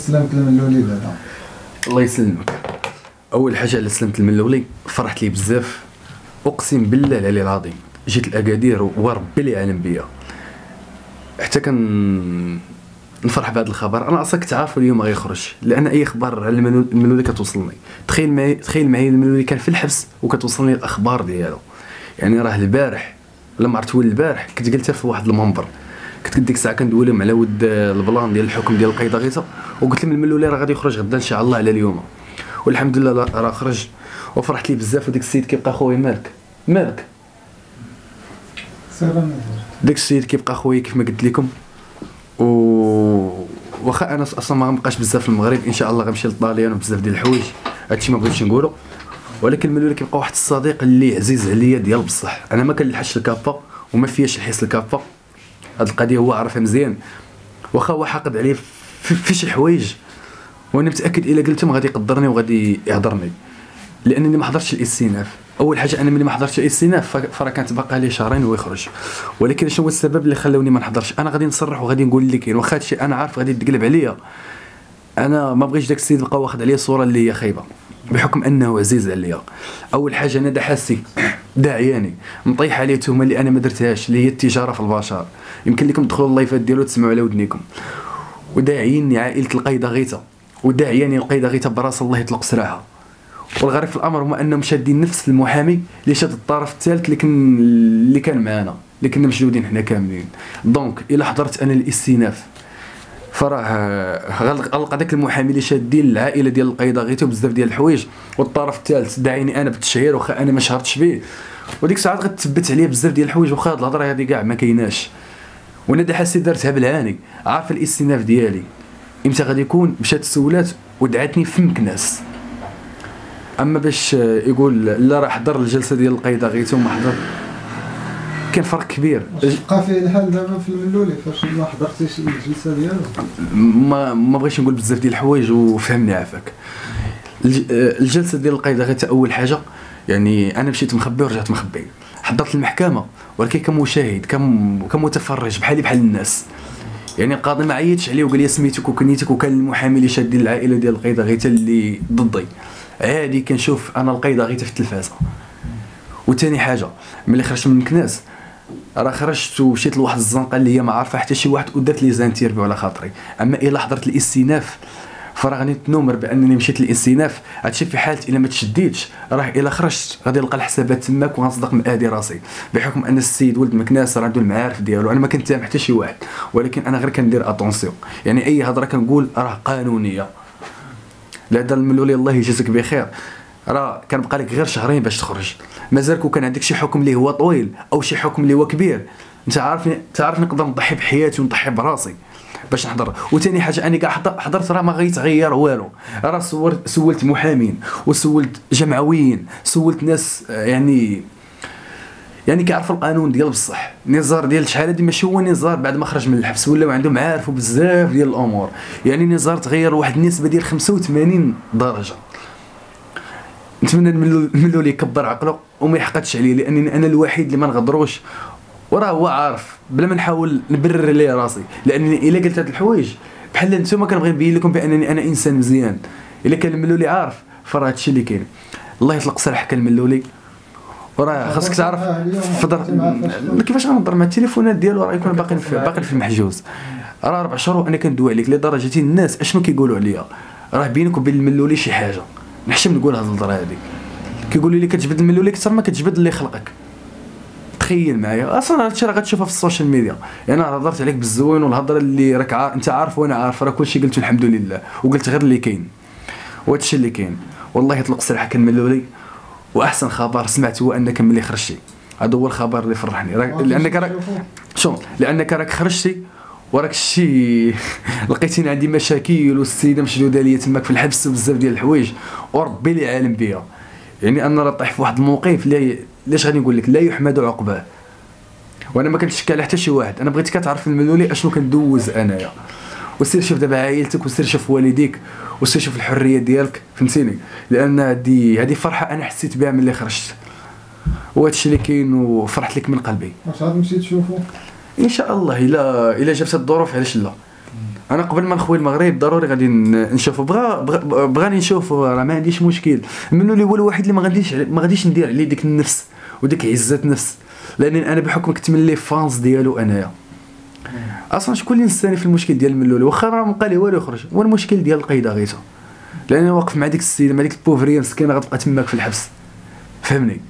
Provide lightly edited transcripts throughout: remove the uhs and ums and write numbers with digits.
سلمت الملولي دابا؟ الله يسلمك. اول حاجه على سلمت الملولي فرحت لي بزاف، اقسم بالله العلي العظيم جيت الاكادير وربي اللي عالم بيا حتى نفرح بهذا الخبر. انا اصلا كنت عارف اليوم غيخرج، لان اي اخبار على الملولي كتوصلني. تخيل معايا الملولي كان في الحبس وكتوصلني الاخبار ديالو. يعني راه البارح لما عرفت هو البارح كنت جلست في واحد المنبر، كنت ديك الساعه كندويلهم على ود البلان ديال الحكم ديال القيد غيتا، وقلت لهم الملولي راه غادي يخرج غدا ان شاء الله على اليوم، والحمد لله راه خرج وفرحت ليه بزاف. وديك السيد كيبقى خويا مالك سلام. داك السيد كيبقى خويا كيف ما قلت لكم. واخا انا اصلا ما غنبقاش بزاف في المغرب، ان شاء الله غنمشي للطاليان وبزاف ديال الحوايج، هادشي ما بغيتش نقولو، ولكن الملولي كيبقى واحد الصديق اللي عزيز عليا ديال بصح. انا ما كنلحقش الكابا وما فياش الحس الكابا، هاد القضيه هو عارفها مزيان، واخا هو حاقد عليه في شي حوايج، وانا متاكد الا قلتهم غادي يقدرني وغادي يهضرني، لانني ما حضرتش الاستئناف. اول حاجه انا ملي ما حضرتش الاستئناف فراه كانت باقا لي شهرين ويخرج، ولكن شنو هو السبب اللي خلوني ما نحضرش؟ انا غادي نصرح وغادي نقول اللي كاين، واخا هادشي انا عارف غادي يتقلب عليا. انا ما بغيتش داك السيد يبقى واخد عليا صوره اللي هي خايبه بحكم انه عزيز عليا. اول حاجه انا دحاسي داعياني مطيح عليه تهمه اللي انا ما درتهاش، اللي هي التجاره في البشر. يمكن لكم تدخلوا اللايفات ديالو تسمعوا على ودنيكم. وداعيني عائله القيد غيتا، وداعياني القيد غيتا براس الله يطلق سراحه. والغريب في الامر هو انهم شادين نفس المحامي اللي شاد الطرف الثالث اللي كان معنا، اللي كنا مشدودين حنا كاملين. دونك الا حضرت انا الاستئناف فراه غلق داك المحامي اللي شادين العائله ديال القيد غيتا بزاف ديال الحوايج، والطرف الثالث داعيني انا بالتشهير واخا انا ما شهرتش به، وديك الساعات غتثبت عليه بزاف ديال الحوايج، واخا هاد الهضره هادي كاع ما كايناش. وانا دحاسي درتها بالعاني، عارف الاستئناف ديالي امتى غادي يكون؟ مشات سولات ودعتني في مكناس. اما باش يقول لا راه حضر الجلسه ديال القيد غيتا وما حضر، كان فرق كبير. بقى فيه الحال دابا في الملولي فاش ما حضرتيش الجلسه ديالو؟ ما بغيتش نقول بزاف ديال الحوايج وفهمني عافاك. الجلسه ديال القيد غيتا اول حاجه يعني انا مشيت مخبي ورجعت مخبي. حضرت المحكمه ولكن كمشاهد كمتفرج بحال الناس. يعني القاضي ما عيطش عليه وقال لي سميتك وكنيتك، وكان المحامي اللي شادين العائله ديال القيد غيتا اللي ضدي عادي كنشوف انا القيد غيتا في التلفازه. وثاني حاجه ملي خرجت من المكناس راه خرجت ومشيت لواحد الزنقه اللي هي ما عارفه حتى شي واحد ودرت لي زانتيرفيو على خاطري. اما الا حضرت الاستئناف فراه غادي نتنمر بانني مشيت للاستئناف. هادشي في حاله الا ما تشديتش، راه الا خرجت غادي نلقى الحسابات تماك وغنصدق مآدي راسي، بحكم ان السيد ولد مكناس راه عنده المعارف ديالو. انا ما كنتهم حتى شي واحد، ولكن انا غير كندير اتونسيون. يعني اي هضره كنقول راه قانونيه. لا دار الملولي الله يجازيك بخير، راه كنبقى لك غير شهرين باش تخرج. مازال كون كان عندك شي حكم اللي هو طويل او شي حكم اللي هو كبير، انت عارفني نقدر نضحي بحياتي ونضحي براسي باش نحضر. وثاني حاجه انا كاع حضرت راه ما غيتغير والو. راه سولت محامين وسولت جمعويين، سولت ناس يعني كيعرفوا القانون ديال بصح. نزار ديال شحال هادي ماشي هو نزار بعد ما خرج من الحبس، ولاو عندهم عارفوا بزاف ديال الامور. يعني نزار تغير واحد النسبه ديال 85 درجه. نتمنى الملولي يكبر عقله وما يحقدش عليه، لانني انا الوحيد اللي ما نغدروش، وراه هو عارف بلا ما نحاول نبرر ليه راسي. لانني الا قلت هاد الحوايج بحال نتوما كنبغي نبين لكم بانني انا انسان مزيان. الا كان الملولي عارف فراه هادشي اللي كاين. الله يطلق سراحك الملولي، وراه خاصك تعرف فضر كيفاش غنهضر مع التليفونات ديالو، راه يكون باقي في المحجوز. راه 4 شهور وانا كندوي عليك لدرجه الناس اشنو كيقولوا عليا. راه بينك وبين الملولي شي حاجه، نحشم نقول هاد الهضره هادي. كيقولوا لي كتجبد الملولي اكثر ما كتجبد اللي خلقك. تخيل معايا اصلا هادشي راه غتشوفها في السوشيال ميديا. يعني انا هضرت عليك بالزوين والهضره اللي راك انت عارف وانا عارف، راه كلشي قلت الحمد لله وقلت غير اللي كاين وهادشي اللي كاين. والله يطلق سراحك الملولي، واحسن خبر سمعت هو انك ملي خرجتي. هذا هو الخبر اللي فرحني، لانك راك خرجتي وراك شي لقيتيني عندي مشاكل والسيده مشدوده ليا تماك في الحبس وبزاف ديال الحوايج، وربي اللي عالم بيا. يعني انا راه طيح في واحد الموقف اللي لاش غادي نقول لك لا يحمد عقباه، وانا ما كنتشكى على حتى شي واحد. انا بغيتك تعرف الملولي اشنو كندوز انايا. وسير شوف دابا عائلتك، وسير شوف والديك، وسير شوف الحريه ديالك، فهمتيني؟ لان هذه فرحه انا حسيت بها ملي خرجت، وهادشي اللي كاين وفرحت لك من قلبي. واش غادي تمشي تشوفو؟ ان شاء الله الا جابت الظروف، علاش لا. انا قبل ما نخوي المغرب ضروري غادي نشوفوا بغاني نشوفوا، راه ما عنديش مشكل. منو اللي هو الوحيد اللي ما غاديش ندير عليه ديك النفس وديك عزه نفس، لان انا بحكم كنت من لي فانس ديالو انايا. اصلا شكون اللي نساني في المشكل ديال الملولي؟ واخا راه مابقى لي والو يخرج، هو المشكل ديال القيده غيتا، لاني واقف مع ديك السيده مع ديك البوفريه مسكينه غتبقى تماك في الحبس، فهمني؟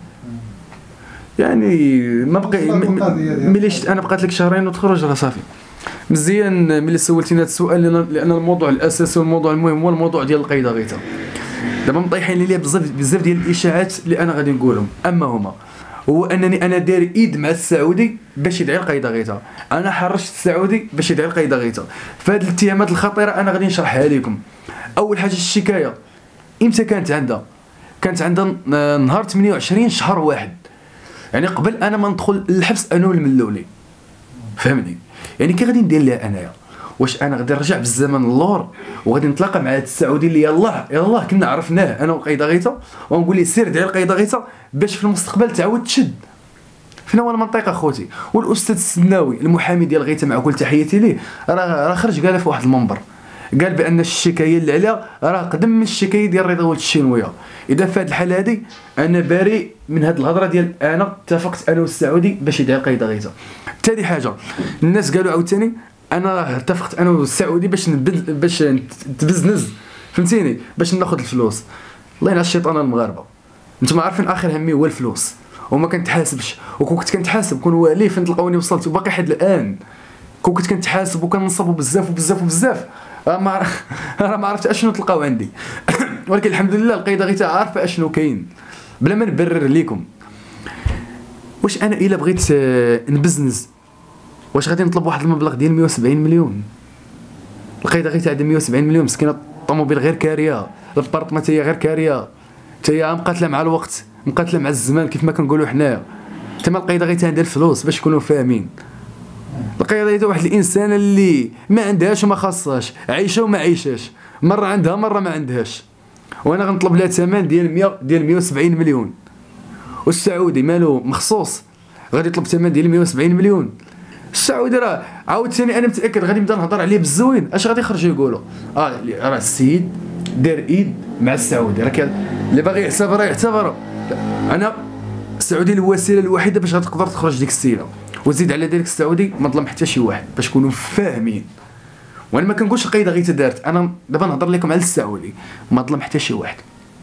يعني ما بقى ملي شفت انا بقات لك شهرين وتخرج راه صافي. مزيان ملي سولتيني هذا السؤال، لان الموضوع الاساسي والموضوع المهم هو الموضوع ديال القيده غيتا. دابا مطيحين لي بزاف ديال الاشاعات اللي انا غادي نقولهم، اما هما هو انني انا داير ايد مع السعودي باش يدعي القيده غيتا، انا حرشت السعودي باش يدعي القيده غيتا. فهاد الاتهامات الخطيره انا غادي نشرحها لكم. اول حاجه الشكايه امتى كانت عندها نهار 28 شهر واحد، يعني قبل انا ما ندخل للحبس انا والملولي، فهمني؟ يعني كي غادي ندير لها انايا؟ واش انا غادي نرجع بالزمن اللور وغادي نتلاقى مع هذا السعودي اللي يلاه كنا عرفناه انا وقيده غيتا، ونقول ليه سير دعي القيده غيتا باش في المستقبل تعاود تشد؟ فين هو المنطقه اخوتي؟ والاستاذ السناوي المحامي ديال غيتا مع كل تحياتي ليه راه خرج قالها في واحد المنبر، قال بان الشكايه اللي عليها راه قدم من الشكايه ديال رضا ولد الشينويه. اذا في هذه الحاله هذه انا بريء من هذه الهضره ديال انا اتفقت انا والسعودي باش يدعي القيده غيتا. ثاني حاجه الناس قالوا عاوتاني انا اتفقت انا والسعودي باش نتبزنز، فهمتيني؟ باش ناخذ الفلوس. الله ينعس الشيطان المغاربه، نتوما عارفين اخر همي هو الفلوس وما كنتحاسبش. وكنت كنتحاسب كون والي فين تلقاوني وصلت وباقي حد الان كنت كنتحاسب وكنصب بزاف وبزاف وبزاف، راه ما عرفت اشنو تلقاو عندي ولكن الحمد لله القيده غيتا عارفه اشنو كاين بلا ما نبرر لكم. واش انا الا بغيت نبزنز واش غادي نطلب واحد المبلغ ديال 170 مليون؟ القيده غيتا عندها 170 مليون مسكينه، الطوموبيل غير كاريه، البارطمه حتى هي غير كاريه، حتى هي مقاتله مع الوقت، مقاتله مع الزمان كيف ما كنقولوا حنايا. تما القيده غيتا عندها الفلوس باش تكونوا فاهمين. القيده غيتا واحد الانسان اللي ما عندهاش وما خاصهاش، عايشه وما عايشاش، مره عندها مره ما عندهاش، وانا غنطلب لها ثمن ديال 170 مليون. والسعودي مالو مخصوص غادي يطلب ثمن ديال 170 مليون. السعودي راه عاوتاني انا متاكد غادي نبدا نهضر عليه بالزوين، اش غادي يخرجوا يقولوا؟ راه السيد دار ايد مع السعودي، راه اللي باغي يحسب راه يعتبر. انا السعودي الوسيله الوحيده باش غتقدر تخرج ديك السيره. وزيد على ذلك السعودي ما ظلم حتى شي واحد باش تكونوا فاهمين. وانا ما كنقولش القيده غير دارت، انا دابا نهضر لكم على السعودي ما ظلم حتى شي واحد.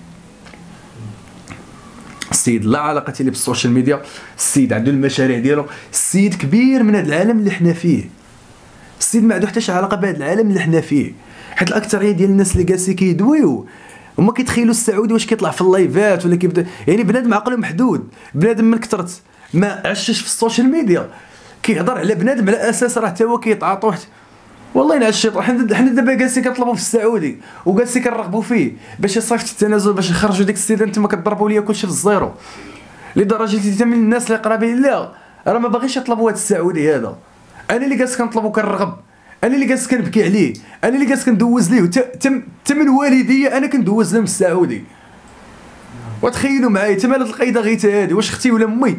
السيد لا علاقه ليه بالسوشيال ميديا، السيد عنده المشاريع ديالو، السيد كبير من هذا العالم اللي حنا فيه. السيد ما عنده حتى شي علاقه بهذا العالم اللي حنا فيه، حيت الاكثريه ديال الناس اللي جالسين كيدويو هما كيتخيلوا السعودي واش كيطلع في اللايفات ولا كيبدا، يعني بنادم عقله محدود، بنادم من كثرت ما عشش في السوشيال ميديا كيهضر على بنادم على اساس راه حتى هو كيتعاطوا. والله ينعس الشيطان. حنا دابا جالسين كنطلبوا في السعودي وجالسين كنرغبوا فيه باش يصيفط التنازل باش يخرجوا ديك السيده، انتما كتضربوا ليا كلشي في الزيرو لدرجه حتى من الناس اللي قرابين لا راه ما باغيش يطلبوا هذا السعودي هذا. انا اللي جالس كنطلبوا كنرغب، انا اللي جالس كنبكي عليه، انا اللي جالس كندوز ليه تم والديا انا كندوز لهم السعودي. وتخيلوا معايا تما هاد القيده غيتا هادي واش اختي ولا امي؟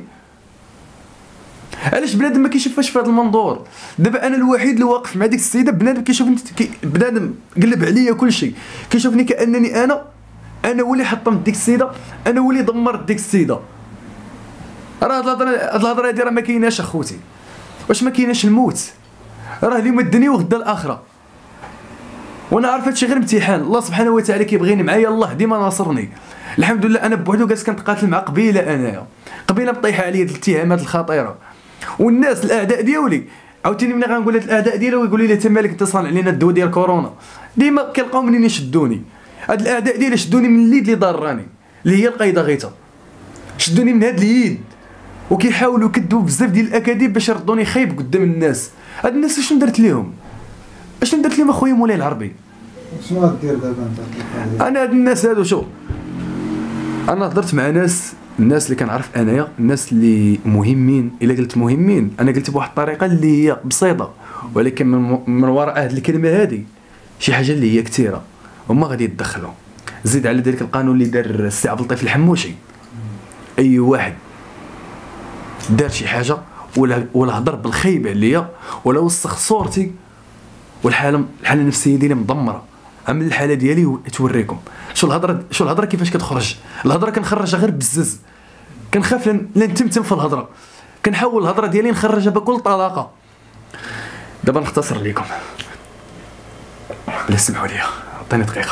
علاش بنادم ما كيشوفهاش في هذا المنظور؟ دابا انا الوحيد اللي واقف مع ديك السيده، بنادم كيشوفني بنادم قلب عليا كلشي، كيشوفني كانني انا هو اللي حطمت ديك السيده، انا هو اللي دمرت ديك السيده. راه هاد الهضره هادي راه ما كايناش اخوتي. واش ما كايناش الموت؟ راه اليوم الدنيا وغدا الاخره. وانا عارف هادشي غير امتحان، الله سبحانه وتعالى كيبغيني معايا، الله ديما ناصرني. الحمد لله انا بوحدو جالس كنتقاتل مع قبيله، انايا قبيله مطيحه عليا الاتهامات الخطيره، والناس الاعداء ديالي عاوتاني ملي غنقول هاد الاعداء ديالو ويقولوا لي انت مالك انت صانع علينا الدواء ديال كورونا، ديما كيلقاو منين يشدوني. هاد الاعداء ديالي شدوني من اليد اللي ضراني اللي هي القيده غيتا، شدوني من هاد اليد وكيحاولوا يكذبوا بزاف ديال الاكاذيب باش يردوني خايب قدام الناس. هاد الناس شنو درت لهم؟ اشنو درت لهم اخويا مولاي العربي؟ شنو غدير دابا انت؟ انا هاد الناس هادو شوف، انا هضرت مع الناس اللي كنعرف انايا، الناس اللي مهمين. الا قلت مهمين انا قلت بواحد الطريقه اللي هي بسيطه، ولكن من وراء هذه الكلمه هذه شي حاجه اللي هي كثيره هما غادي يتدخلوا. زيد على ذلك القانون اللي دار السي عبد اللطيف الحموشي، اي واحد دار شي حاجه ولا هضر بالخيبه عليا ولا وسخ صورتي والحاله النفسيه ديالي مدمره. عامل الحاله ديالي توريكم شو الهضره كيفاش كتخرج. الهضره كنخرجها غير بزز، كنخاف لا نتمتم في الهضره، كنحاول الهضره ديالي نخرجها بكل طلاقه. دابا نختصر لكم، بلا سمحوا لي عطيني دقيقه.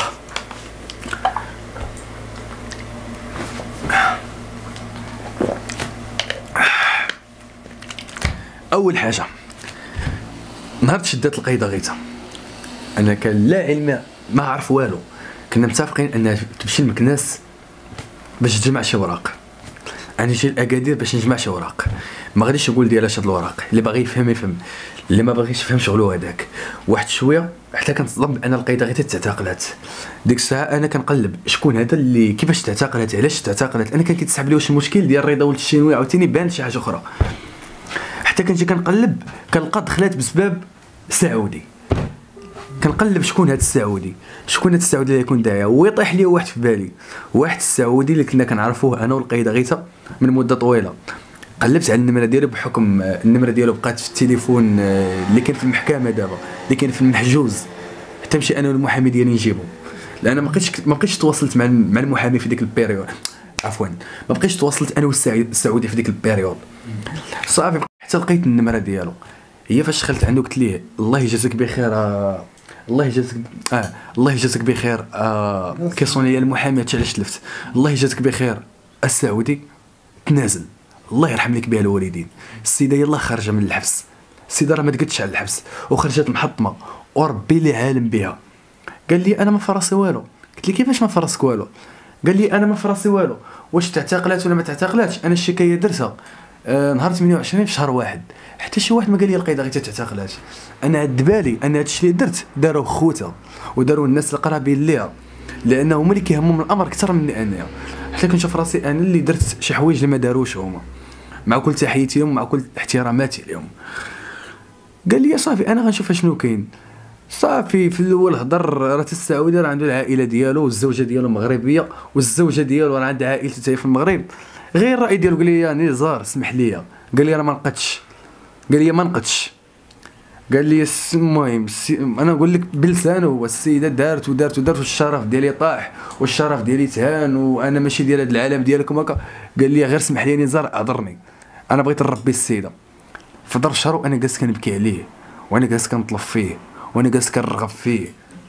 اول حاجه، نهار تشدات القيده غيتا انا كان لا علم ما عرف والو، كنا متفقين ان تمشي لمكناس باش تجمع شي وراق، انا نجي لاكادير باش نجمع شي وراق. ما غاديش نقول ديال اش هاد الوراق، اللي باغي يفهم يفهم، اللي ما باغيش يفهم شغلو هذاك. واحد شويه حتى كنتصدم بان القيده غير تعتقلات. ديك الساعه انا كنقلب شكون هذا اللي كيفاش تعتقلات، علاش تعتقلات. انا كان كيتسحب لي واش المشكل ديال رضا ولد الشينوي عاوتاني بان شي حاجه اخرى. حتى كنجي كنقلب كنلقى دخلات بسبب سعودي، كنقلب شكون هاد السعودي، شكون هاد السعودي اللي يكون داعيه. ويطيح لي واحد في بالي، واحد السعودي اللي كنا كنعرفوه انا والقيده غيتا من مده طويله. قلبت على النمره ديالو بحكم النمره ديالو بقات في التليفون اللي كان في المحكمه دابا، اللي كان في المحجوز، حتى نمشي انا والمحامي ديالي نجيبو، لان ما بقيتش تواصلت مع المحامي في ديك البيريود، عفوا ما بقيتش تواصلت انا والسعودي في ديك البيريود. صافي حتى لقيت النمره ديالو. هي فاش دخلت عنده قلت ليه الله يجازيك بخير الله يجازيك بخير كيصوني لي المحامي هادشي علاش تلفت، الله يجازيك بخير السعودي تنازل الله يرحم لك بها الوالدين. السيده يلاه خارجه من الحبس، السيده راه ما تقدش على الحبس وخرجت محطمه وربي اللي عالم بها. قال لي انا ما فراسي والو. قلت لي كيفاش ما فراسك والو؟ قال لي انا ما فراسي والو، واش تعتقلات ولا ما تعتقلاتش؟ انا الشكايه درتها نهار 28 في شهر واحد، حتى شي واحد ما قال لي القيده غير تعتقلات. انا عاد بالي ان هادشي اللي درت داروا خوتها وداروا الناس القرابين ليها، لانه هما اللي كيهمهم الامر اكثر مني انايا. حتى كنشوف راسي انا اللي درت شي حوايج اللي ما داروش هما، مع كل تحياتي لهم ومع كل احتراماتي لهم. قال لي صافي انا غنشوف شنو كاين. صافي في الاول هضر راه السعودي راه عنده العائله ديالو والزوجه ديالو مغربيه، والزوجه ديالو راه عندها عائلته حتى في المغرب. غير الراي ديالو قال لي يا نزار اسمح لي، قال لي انا ما نقدش، قال لي ما نقدش، قال لي المهم انا نقول لك بلسانه هو السيده دارت والشرف ديالي طاح والشرف ديالي تهان وانا ماشي ديال هذا العالم ديالكم هكا. قال لي غير اسمح لي نزار اعذرني، انا بغيت نربي السيده. في دار شهر وانا جالس كنبكي عليه، وانا جالس كنطلب فيه، وانا جالس كنرغب فيه،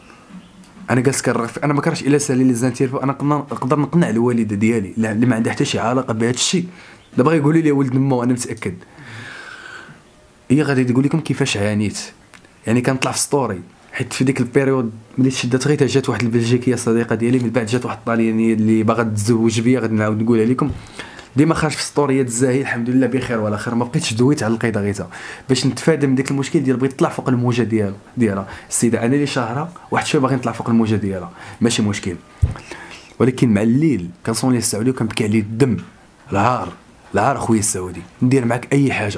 انا ما كرهتش الا سالي لي زانتيرفو. انا نقدر نقنع الوالده ديالي اللي ما عندها حتى شي علاقه بهذا الشيء. دابا غيقولوا لي ولد مو انا متاكد، هي غادي تقول لكم كيفاش عانيت. يعني كنطلع في ستوري، حيت في ديك البيريود ملي شدات غير جات واحد البلجيكيه صديقه ديالي، من بعد جات واحد الطاليانيه اللي باغا تتزوج بيا، غادي نعاود نقولها لكم. ديما خارج في ستوريات الزاهي الحمد لله بخير ولا خير. ما بقيتش دويت على القيده غيتا باش نتفادى من ديك المشكل ديال بغيت تطلع فوق الموجه ديالها السيده. انا اللي شهره واحد شويه باغي نطلع فوق الموجه ديالها ماشي مشكل، ولكن مع الليل كنصون لي السعودي وكنبكي عليه الدم. العار خويا السعودي، ندير معاك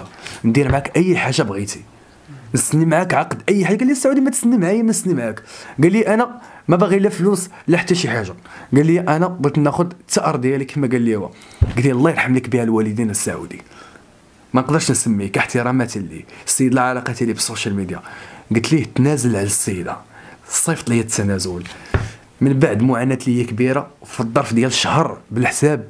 اي حاجه بغيتي، نسني معاك عقد اي حاجه. قال لي السعودي ما تسني معايا، ما نسني معاك. قال لي انا ما باغي لا فلوس لا حتى شي حاجه. قال لي انا بغيت ناخذ الثار ديالي كما قال لي هو. قلت لي الله يرحم لك بها الوالدين السعودي، ما نقدرش نسميك احترامات لي السيد لا علاقه لي بالسوشيال ميديا. قلت ليه تنازل على السيده، صيفط لي التنازل من بعد معاناه لي كبيره. في الظرف ديال شهر بالحساب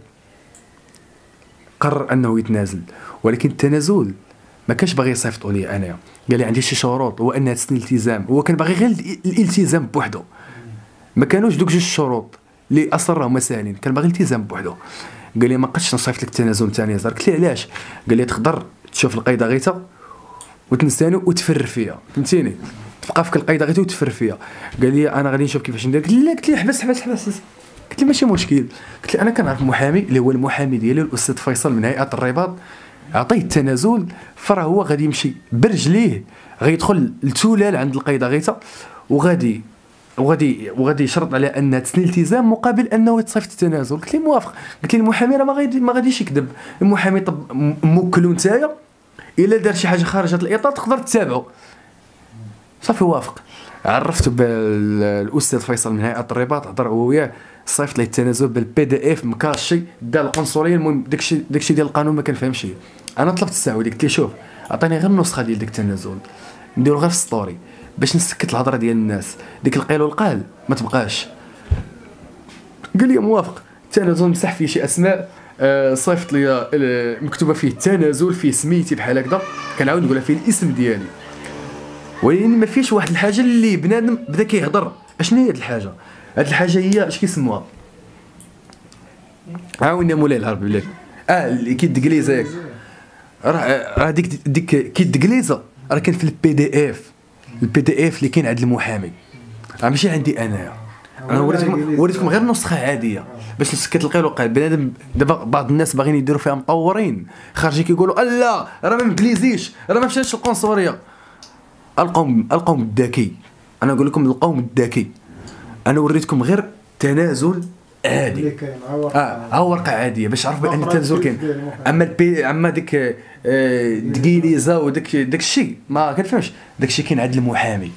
قرر انه يتنازل، ولكن التنازل ما كانش باغي يصيفطوا لي انايا. قال لي عندي شي شروط، هو انها تسني الالتزام. هو كان باغي غير الالتزام بوحده، ما كانوش دوك جوج الشروط اللي اصرهم سالين، كان باغي الالتزام بوحده. قال لي ما قدش نصيفط لك التنازل ثاني. قلت له علاش؟ قال لي تقدر تشوف القيده غيتا وتنساني وتفر فيا، فهمتيني، تبقى فيك القيده غيتا وتفر فيا. قال لي انا غادي نشوف كيفاش ندير. قلت لي حبس. قلت لي ماشي مشكل. قلت لي انا كنعرف محامي اللي هو المحامي ديالي الاستاذ فيصل من هيئه الرباط، عطيه التنازل فراه هو غادي يمشي برجليه، غيدخل التولال عند القيده غيتا وغادي يشرط على انها تسني التزام مقابل انه يتصيفط التنازل. قلت لي موافق. قلت لي المحامي راه ما غاديش يكذب، المحامي طب موكل نتايا الا دار شي حاجه خارجه الاطار تقدر تتابعه. صافي وافق. عرفته بالاستاذ فيصل من هيئه الرباط، هضر هو وياه، صيفط ليه التنازل بالبي دي اف مكاشي، دا القنصليه. المهم داكشي ديال القانون ما كنفهمش. انا طلبت السعودي قلت ليه شوف عطيني غير النسخه ديال داك التنازل نديرو غير في ستوري، باش نسكت الهضره ديال الناس، ديك القيل والقال ما تبقاش. قال لي موافق، التنازل مسح فيه شي اسماء، صيفط لي مكتوبه فيه التنازل، فيه سميتي بحال هكذا، كنعاود نقولها فيه الاسم ديالي، ولكن ما فيش واحد الحاجه اللي بنادم بدا كيهضر. اشنو هي هاد الحاجه؟ هاد الحاجه هي اش كيسموها، عاوني مولاي الهرب بلاتي، اللي كيدقليزه ياك، راه ديك كيدقليزه راه كاين في البي دي اف، البي دي اف اللي كاين عند المحامي، راه ماشي عندي انايا. انا وريتكم غير نسخه عاديه باش نسكت القيل وقال. بنادم دابا بعض الناس باغيين يديروا فيها مطورين، خارجين كيقولوا لا راه ما مبليزيش، راه ما مشاش القنصليه. القوم الذكي، انا نقول لكم القوم الذكي، انا وريتكم غير تنازل عادي، ورقه عاديه باش عرفوا بان التنازل كاين. اما ديك دقيليزه وداك الشيء ما كنفهمش، داك الشيء كاين عند المحامي.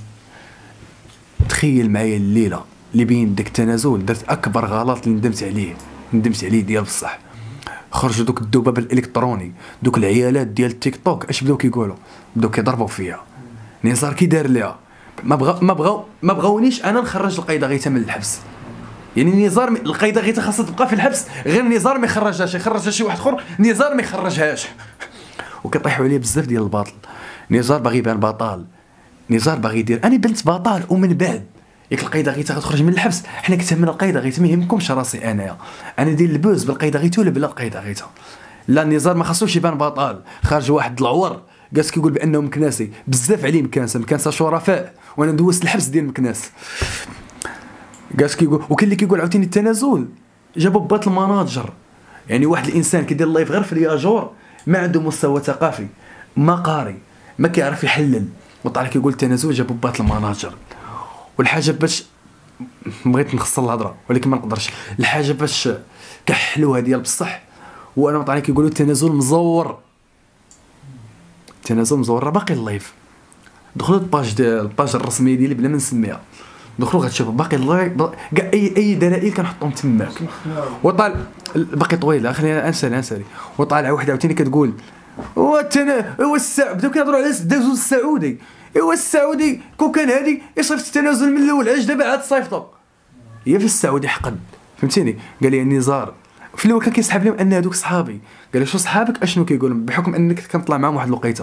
تخيل معايا الليله اللي بين داك التنازل درت اكبر غلط اللي ندمت عليه ديال بصح. خرجوا دوك الذباب الالكتروني، دوك العيالات ديال التيك توك اش بداو كيقولوا؟ بداو كيضربوا فيا. نزار كي دار ليها ما بغاونيش انا نخرج القايده غيتا من الحبس، يعني نزار القايده غيتا خاصها تبقى في الحبس، غير نزار ما يخرجهاش، يخرجها شي واحد اخر، نزار ما يخرجهاش. وكيطيحوا عليه بزاف ديال الباطل. نزار باغي يبان بطال، نزار باغي يدير انا بنت بطال، ومن بعد ياك القايده غيتا غتخرج من الحبس، حنا كتهمنا القايده غيتا، ما يهمكمش راسي انايا، انا ندير البوز بالقايده غيتا ولا بلا القايده غيتا. لا النزار ما خاصوش يبان بطال، خارج واحد العور جالس كيقول بانه مكناسي، بزاف عليه مكناسه شرفاء، وانا دوزت الحبس ديال مكناس. جالس كيقول، وكاين اللي كيقول عاوتاني التنازل جابوا بات المناجر، يعني واحد الانسان كيدير اللايف غير في الياجور، ما عنده مستوى ثقافي، ما قاري، ما كيعرف يحلل، وطلع كيقول التنازل جابوا بات المناجر. والحاجه باش بغيت نخصر الهضره ولكن ما نقدرش، الحاجه باش كحلوها ديال بصح، وانا طلع كيقولوا التنازل مزور، التنازل مزور. راه باقي اللايف، دخلوا الباج الرسميه ديالي بلا ما نسميها، دخلوا غتشوفوا باقي اللايف كاع اي دلائل كنحطهم تماك. وطال باقي طويله، خلينا انسالي. وطالع وحده عاوتاني كتقول هو بداو كيهضروا على التنازل السعودي، ايوا السعودي كون كان هادي يصيفط التنازل من الاول، علاش دابا عاد صيفطوا؟ هي في السعودي حقد، فهمتيني؟ قال لي النزار في الاول كان كيسحب لهم ان هذوك صحابي، قال لي شو صحابك اشنو كيقولوا؟ بحكم انك كنطلع معاهم واحد الوقيته.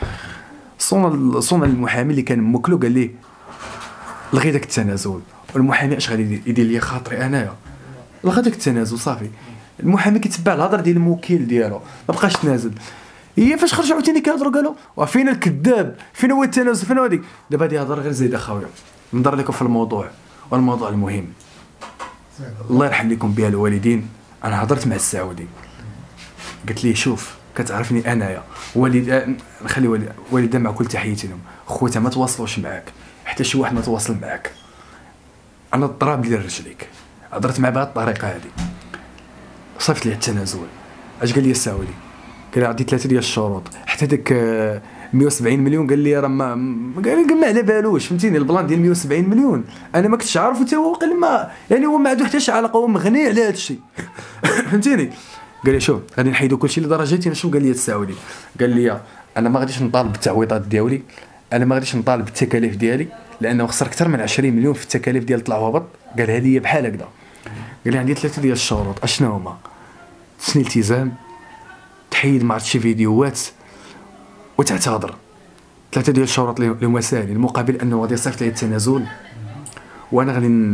صون المحامي اللي كان موكلو قال لي لغي داك التنازل، والمحامي اش غادي يدير لي خاطري انايا؟ لغى داك التنازل صافي. المحامي كيتبع الهضره ديال الموكل ديالو، ما بقاش تنازل. هي فاش خرجوا عاوتاني كيهضروا قالوا وفين الكذاب، فين هو التنازل، فين هو هذيك؟ دابا هادي هضره غير زايده خويا. نضر لكم في الموضوع، والموضوع المهم الله يرحم لكم بها الوالدين. انا هضرت مع السعودي قلت لي شوف كتعرفني انايا والد، نخلي والدها مع كل تحياتي لهم، خوتها ما تواصلوش معاك، حتى شي واحد ما تواصل معاك، انا الضراب ديال رجليك. هضرت مع بهذه الطريقه هذه، صيفط لي التنازل. اش قال لي السعودي؟ قال لي عندي 3 ديال الشروط، حتى داك 170 مليون قال لي راه قال ما على بالوش، فهمتيني؟ البلان ديال 170 مليون انا ما كنتش عارف، حتى هو قال ما يعني هو ما عنده حتى شي علاقه، هو مغني على هذا الشيء. فهمتيني؟ قال لي شوف غادي نحيدوا كلشي لدرجتي. شنو قال لي السعودي؟ قال لي انا ما غاديش نطالب بالتعويضات ديالي، انا ما غاديش نطالب بالتكاليف ديالي، لانه خسر اكثر من 20 مليون في التكاليف ديال طلع وهبط. قال هذه بحال هكذا. قال لي عندي 3 ديال الشروط، اشنو هما؟ تسني التزام، تحيد ما عرفت شي فيديوهات، وتعتذر. 3 ديال الشروط اللي هما ساهلين، المقابل انه غادي يصيفط لي التنازل، وانا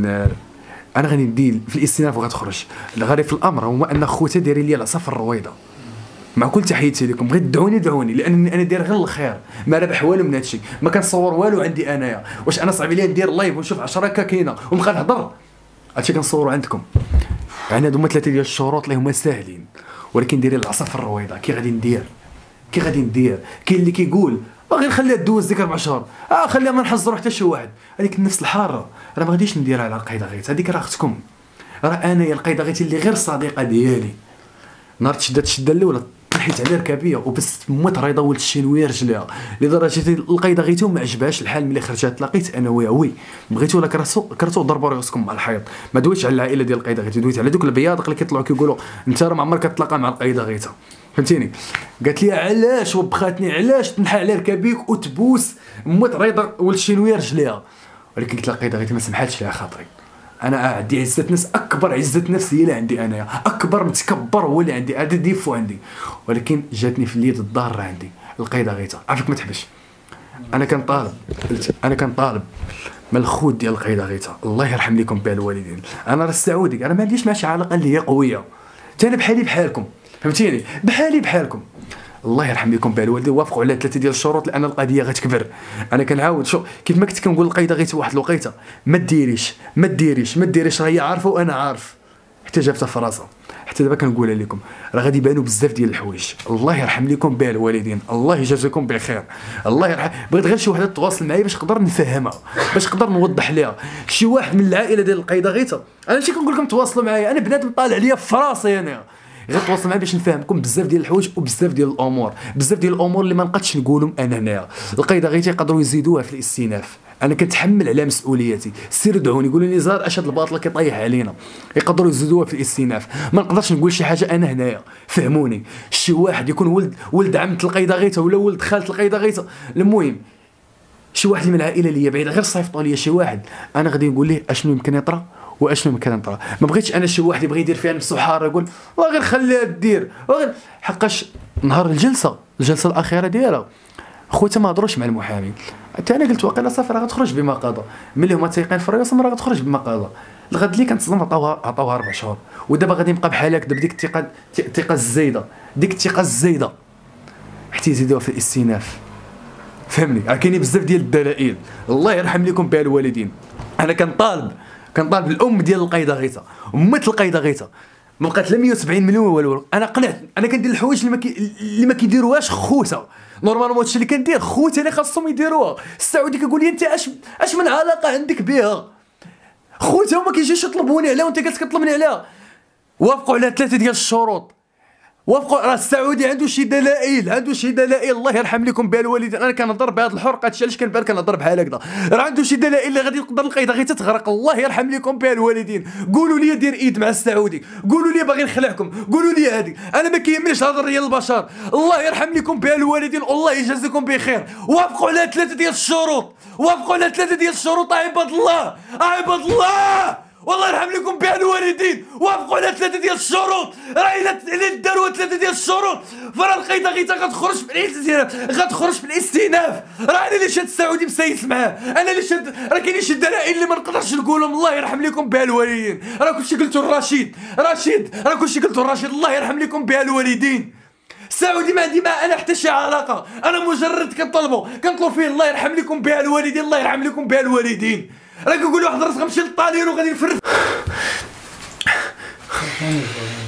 غادي ندير في الاستئناف وغتخرج. الغريب في الامر هو ان خوتها دايرين لي العصا في الرويضه. مع كل تحياتي لكم، بغيت دعوني لانني انا داير غير الخير، ما ربح والو من هادشي، ما كنصور والو عندي انايا. واش انا صعيب عليا ندير لايف ونشوف 10 كاينه ونبقى نهضر؟ هادشي كنصوروا عندكم. يعني هادو هما 3 ديال الشروط اللي هما ساهلين، ولكن دايرين العصا في الرويضه. كي غادي ندير؟ كاين اللي كيقول باغي نخليها دوز ديك 4 شهور، خليها ما نحزروا حتى شي واحد. هذيك النفس الحاره راه ما غاديش نديرها على القايده غيت، هذيك راه اختكم، راه انايا القايده غيت اللي غير صديقه ديالي. نهار تشدات الشده الاولى طلحت على ركابيه وبس موت راه ولت الشينويه رجليها، لدرجه القايده غيتو ما عجبهاش الحال. ملي خرجت تلاقيت انا وي بغيتو ولا كرتو ضربوا راسكم مع الحيط. ما دويتش على العائله ديال القايده غيتو، دويت على دوك البياض اللي كيطلعوا كيقولوا انت راه ما عمرك كتلاقى مع القايده غيتا. فهمتيني. قالت لي علاش وبخاتني علاش تنحى على ركابيك وتبوس موت ريضه ولد شينويه رجليها. ولكن قلت لها قيده غير ما سمحاتش لها خاطري، انا عندي عزه نفس، اكبر عزه نفس هي اللي عندي انايا، اكبر متكبر هو اللي عندي، هذا ديفو عندي. ولكن جاتني في اليد الضاره عندي القيده غيتا، عافاك ما تحبش. انا كنطالب من الخوت ديال القيده غيتا، الله يرحم لكم بها الوالدين. انا راه السعودي، انا ما عنديش مع شي علاقه اللي هي قويه، حتى انا بحالي بحالكم، فهمتيني، بحالي بحالكم. الله يرحم لكم بها الوالدين، وافقوا على 3 ديال الشروط لان القضيه غتكبر. انا كنعاود شو كيف ما كنت كنقول القيده غيتا واحد الوقيته ما ديريش راه هي عارفه وانا عارف، حتى جابتها في راسها. حتى دابا كنقولها لكم راه غادي يبانوا بزاف ديال الحوايج. الله يرحم لكم بها الوالدين، الله يجازيكم بخير. الله يرحم. بغيت غير شي وحده تواصل معايا باش نقدر نفهمها، باش نقدر نوضح ليها. شي واحد من العائله ديال القيده غيتا، انا ماشي كنقول لكم تواصلوا معايا، انا بنادم طالع عليا في راسي انا، غير تواصل معايا باش نفهمكم بزاف ديال الحوايج وبزاف ديال الامور، بزاف ديال الامور اللي ما نقدش نقولهم انا هنايا. القيده غيتا يقدروا يزيدوها في الاستئناف، انا كنتحمل على مسؤوليتي. سير دعوني قولوا لي زهر اش هاد الباطل كيطيح علينا، يقدروا يزيدوها في الاستئناف. ما نقدرش نقول شي حاجه انا هنايا، فهموني. شي واحد يكون ولد عمة القيده غيتا ولا ولد خالة القيده غيتا، المهم شي واحد من العائله اللي بعيده غير صيفطوا لي شي واحد، انا غادي نقول ليه اشنو يمكن يطرا واشنو يمكن يطرا. ما بغيتش انا شي واحد يبغي يدير فيها نفسه حار يقول وغير خليها دير وغير، حقاش نهار الجلسه الاخيره ديالها خوتها ما هضروش مع المحامي. حتى انا قلت واقيلا صافي راه غتخرج بما قضى، ملي هما تايقين في الرئاسه راه غتخرج بما قضى. الغد اللي كنتصدم عطاوها 4 شهور، ودابا غادي نبقى بحال هكذا بديك الثقه الزايده، حتى يزيدوها في الاستئناف. فهمني، راه كاينين بزاف ديال الدلائل. الله يرحم لكم بها الوالدين. انا كنطالب الام ديال القيده غيتا، امت القيده غيتا، ما بقات لا 170 مليون والو. انا قنعت، انا كندير الحوايج اللي ما كيديروهاش خوتها. نورمالمون هادشي اللي كندير خوتي اللي خاصهم يديروها. السعودي كيقول لي انت اش من علاقه عندك بها؟ خوتها وما كيجيوش يطلبوني عليها وانت جالس كطلبني عليها. وافقوا على 3 ديال الشروط، وافقوا. راه السعودي عنده شي دلائل، الله يرحم لكم بها الوالدين. انا كنهضر بهذا الحرقه، هادشي علاش كنبان كنهضر بحال هكذا. راه عنده شي دلائل اللي غادي يقدر القيده غير تتغرق. الله يرحم لكم بها الوالدين. قولوا لي دير ايد مع السعودي، قولوا لي باغي نخلعكم، قولوا لي هذيك، انا ما كيهمنيش هضر ديال البشر. الله يرحم لكم بها الوالدين والله يجازيكم بخير. وافقوا على 3 ديال الشروط، عباد الله، والله يرحم لكم بها الوالدين. وافقوا على 3 ديال الشروط. راه الا داروا 3 ديال الشروط فراه القيده غيتا غتخرج في الاستئناف. راه انا اللي شاد السعودي مسيس معاه، انا اللي شاد. راه كاينين شي دلائل اللي ما نقدرش نقولهم. الله يرحم لكم بها الوالدين. راه كلشي قلتو الرشيد، راه كلشي قلتو الرشيد. الله يرحم لكم بها الوالدين. السعودي ما عندي معاه انا حتى شي علاقه، انا مجرد كنطلب فيه. الله يرحم لكم بها الوالدين، الله يرحم لكم بها الوالدين. راه كنقول واحد الراس غنمشي للطالين وغادي نفرف.